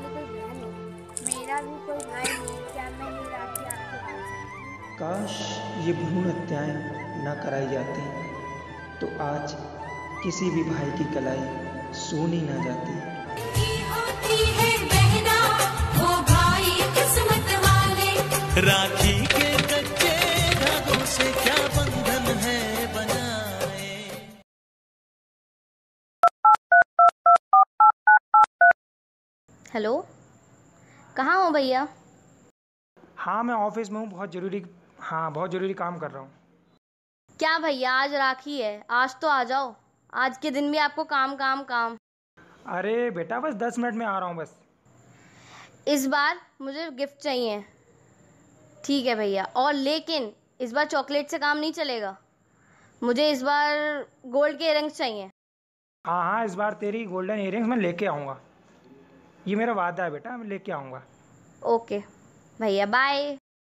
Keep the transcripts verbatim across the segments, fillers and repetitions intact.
वाली कोई बहन हो, मेरा भी कोई भाई नहीं, क्या मैं ये राखी आपको बांध सकती हूँ? काश ये भ्रूण हत्याएं न कराई जाती तो आज किसी भी भाई की कलाई सोनी ना जाती। होती है बहना वो भाई किस्मत वाले, राखी के कच्चे धागों से क्या बंधन है बनाए। हेलो, कहाँ हो भैया? हाँ मैं ऑफिस में हूँ, बहुत ज़रूरी हाँ बहुत ज़रूरी काम कर रहा हूँ। क्या भैया, आज राखी है, आज तो आ जाओ। आज के दिन भी आपको काम काम काम। अरे बेटा बस दस मिनट में आ रहा हूँ बस। इस बार मुझे गिफ्ट चाहिए। ठीक है भैया, और लेकिन इस बार चॉकलेट से काम नहीं चलेगा। मुझे इस बार गोल्ड के इयररिंग्स चाहिए। हाँ हाँ इस बार तेरी गोल्डन इयररिंग्स मैं लेके आऊँगा, ये मेरा वादा है बेटा, मैं लेके आऊँगा। ओके भैया, बाय।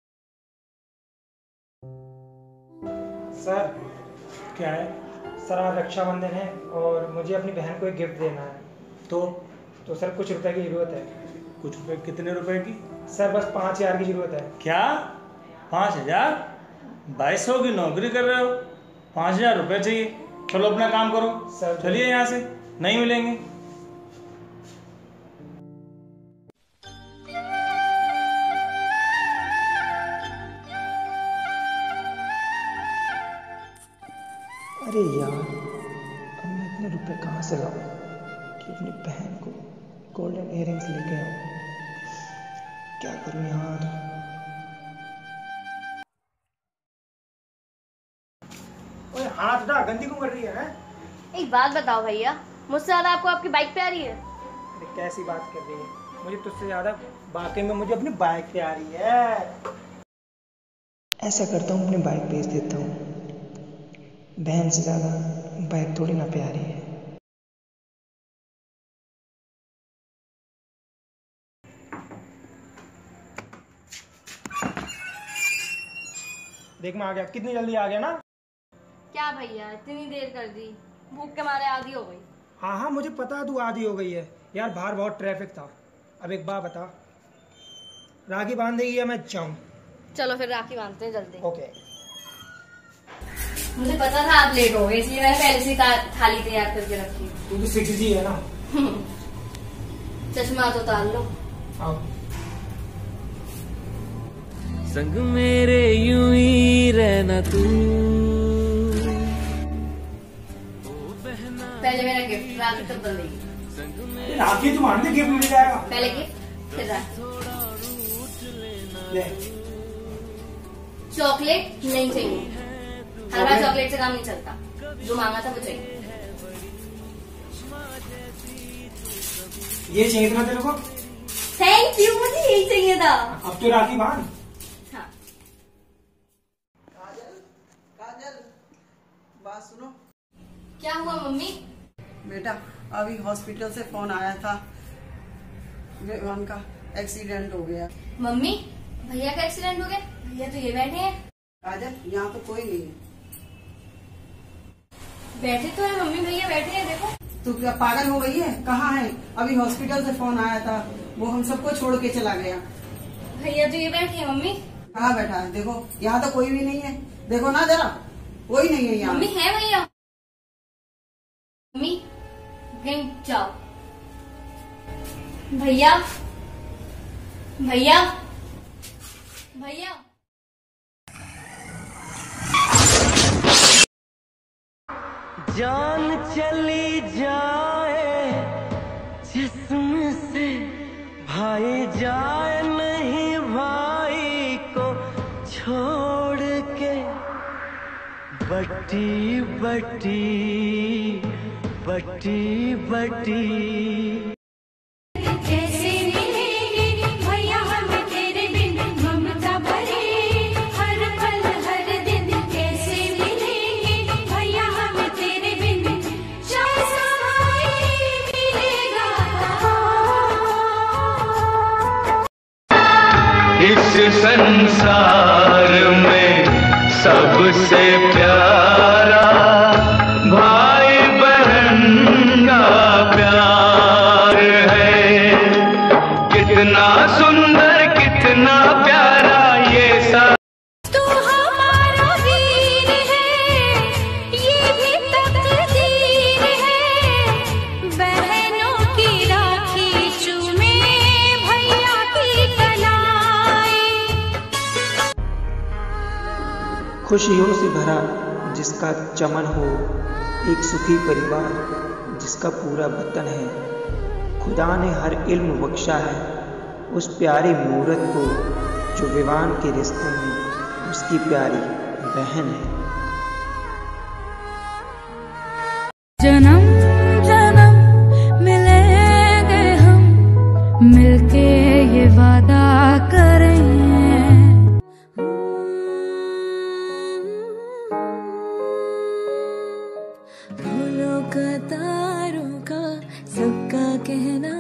सर क्या है? सर आज रक्षाबंधन है और मुझे अपनी बहन को एक गिफ्ट देना है। तो तो सर कुछ रुपए की ज़रूरत है। कुछ रुपए? कितने रुपए की? सर बस पाँच हज़ार की ज़रूरत है। क्या पाँच हजार? बाईस सौ की नौकरी कर रहे हो, पाँच हजार रुपये चाहिए? चलो अपना काम करो सर। चलिए यहाँ से, नहीं मिलेंगे। अरे यार, अब मैं इतने रुपए कहाँ से लाऊं कि अपनी बहन को गोल्डन इयररिंग्स लेके आऊं? क्या करूं यार? ओए हाथ ना, गंदी क्यों कर रही है? एक बात बताओ भैया, मुझसे ज्यादा आपको आपकी बाइक प्यारी है? अरे कैसी बात कर रही है? मुझे तुझसे ज्यादा वाकई में मुझे अपनी बाइक प्यारी है। ऐसा करता हूँ अपनी बाइक बेच देता हूँ, बहन से ज़्यादा बाइक थोड़ी ना प्यारी है। देख मैं आ गया, कितनी जल्दी आ गया ना? क्या भैया इतनी देर कर दी, भूख के मारे आधी हो गई। हाँ हाँ मुझे पता तू आधी हो गई है यार, बाहर बहुत ट्रैफिक था। अब एक बात बता, राखी बांध देगी या मैं जाऊँ? चलो फिर राखी बांधते हैं जल्दी। ओके। मुझे पता था आप लेट हो गए, इसलिए मैंने पहले से थाली तैयार करके रखी। तू भी सिक्स जी है ना? चश्मा तो उतार लो। आओ। संग मेरे यूं ही रहना तू। पहले मेरा गिफ्ट, राखी तब बंदेगी। राखी तुम आंटी गिफ्ट मिल जाएगा। पहले गिफ्ट फिर राखी। ले। चॉकलेट नहीं चाहिए, हर बार चॉकलेट से काम नहीं चलता, जो मांगा था वो चाहिए। ये चाहिए था तेरे को? थैंक यू, मुझे यही चाहिए था। अब तो राखी बांध। हाँ। काजल, काजल, बात सुनो। क्या हुआ मम्मी? बेटा अभी हॉस्पिटल से फोन आया था, विवान का एक्सीडेंट हो गया। मम्मी भैया का एक्सीडेंट हो गया? भैया तो ये बैठे हैं। काजल यहाँ तो कोई नहीं है। बैठे तो है मम्मी, भैया बैठे हैं, देखो। तू क्या पागल हो गई है? कहाँ है? अभी हॉस्पिटल से फोन आया था, वो हम सबको छोड़ के चला गया। भैया तो ये बैठे हैं मम्मी। कहाँ बैठा है? देखो यहाँ तो कोई भी नहीं है, देखो ना जरा, कोई नहीं है यहाँ। मम्मी है भैया। मम्मी कहीं जाओ। भैया भैया भैया जान चली जाए जिस्म से, भाई जाए नहीं भाई को छोड़ के। बटी बटी बटी बटी कैसे मिलेंगे भैया हम तेरे बिन, ममता भरे हर पल हर दिन। कैसे मिलेंगे भैया हम तेरे बिन, शायद सहाय मिलेगा। इस संसार में सबसे प्यारा भाई बहन का प्यार है। खुशियों से भरा जिसका चमन हो, एक सुखी परिवार जिसका पूरा वतन है। खुदा ने हर इल्म बख्शा है उस प्यारी मूरत को जो विवान के रिश्ते में उसकी प्यारी बहन है। जन्म जन्म मिलेंगे हम, मिलके ये वादा करें। फूलों का तारों का सबका कहना